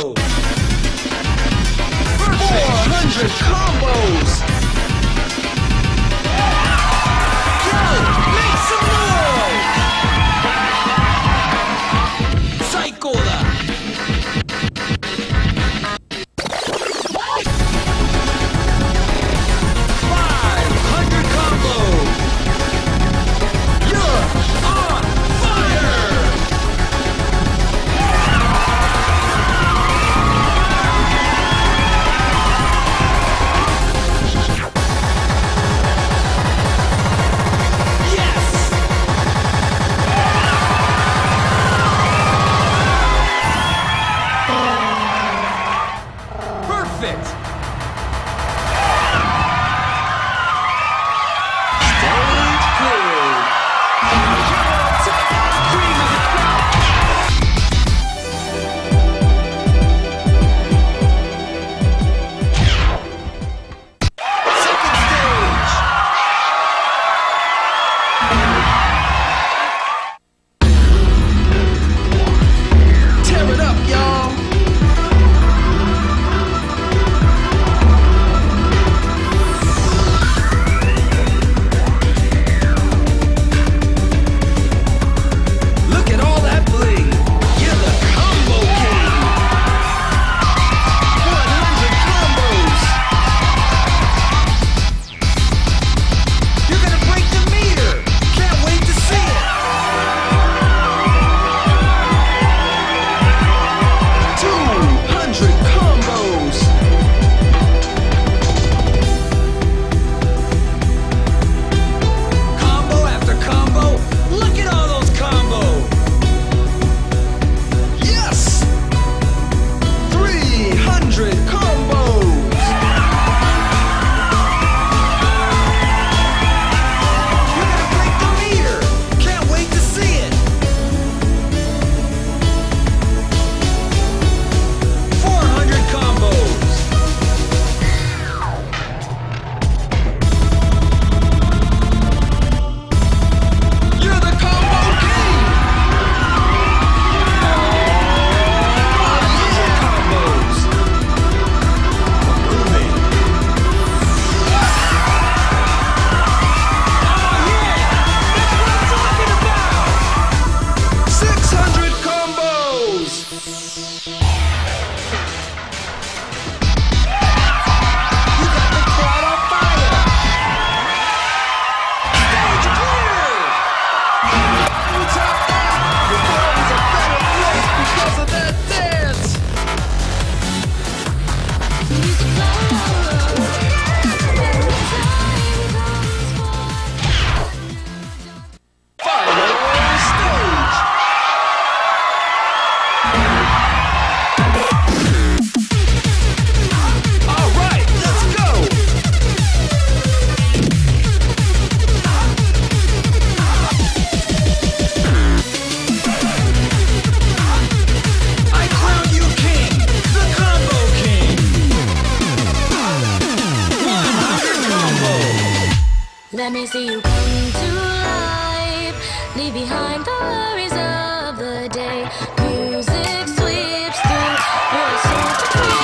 Perfect. 400 combos. Yo, make some noise. Psychola. 500 combos. You're on fire. Perfect! Stage cleared! Cream of the crop! Second stage! Tear it up, y'all! Look at all that bling! You're the combo king! 100 combos! You're gonna break the meter! Can't wait to see it! 200 combos! Combo after combo! Look at all those combos! Yes! 300 combos! You're gonna break the meter! Can't wait to see it! 400 combos! You're the combo king! 500 combos! Moving. Oh yeah! That's what I'm talking about! 600 combos! You got the crowd on fire! Stage cleared! You top that! The world is a better place because of that dance! Final stage! All right, let's go! I crown you king, the combo king. 100 combos. Let me see you come to life. Leave behind the worries of the day. Music sweeps through your soul to